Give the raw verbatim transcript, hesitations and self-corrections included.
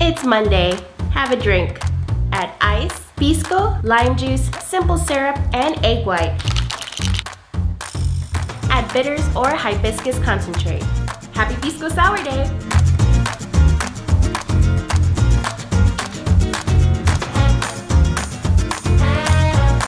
It's Monday. Have a drink. Add ice, Pisco, lime juice, simple syrup, and egg white. Add bitters or hibiscus concentrate. Happy Pisco Sour Day!